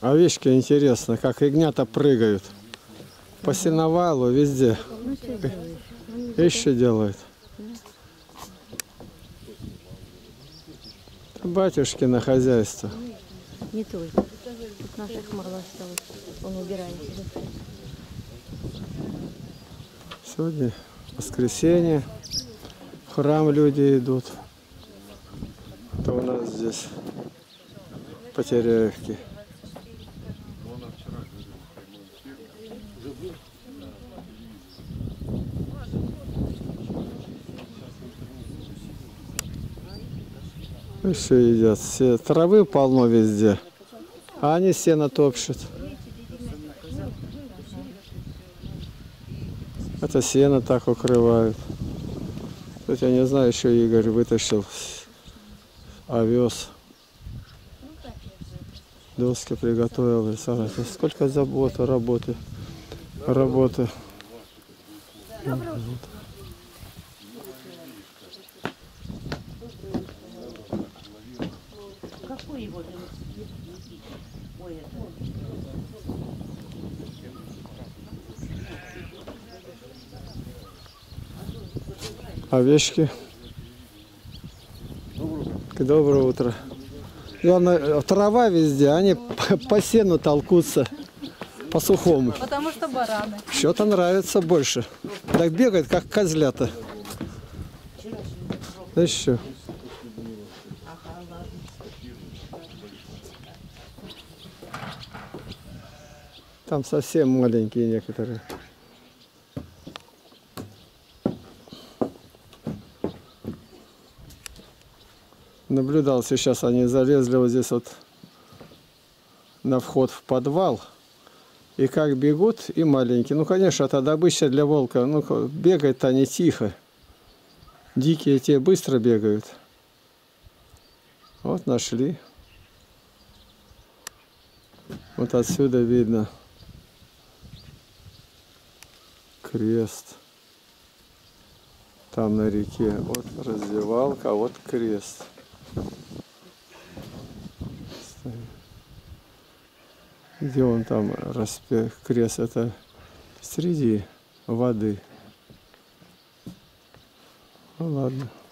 Овечки интересно, как ягнята прыгают. По сеновалу везде. Еще делают. Батюшкино хозяйство. Не только. Тут наших мало осталось. Он убирает. Сегодня воскресенье. В храм люди идут. Это у нас здесь Потеряевки. Еще едят. Все травы полно везде, а они сено топчут. Это сено так укрывают. Тут я не знаю, еще Игорь вытащил овес. Доски приготовил. Сколько заботы, работы. Овечки. Доброе утро. Главное, трава везде, они по сену толкутся, по сухому. Потому что бараны. Что-то нравится больше. Так бегает, как козлята. Да еще. Там совсем маленькие некоторые. Наблюдал, сейчас они залезли вот здесь вот на вход в подвал. И как бегут, и маленькие. Ну, конечно, это добыча для волка. Ну, бегают они тихо. Дикие те быстро бегают. Вот нашли. Вот отсюда видно крест. Там на реке. Вот раздевалка, а вот крест. Где он там крест? Это среди воды. Ну ладно.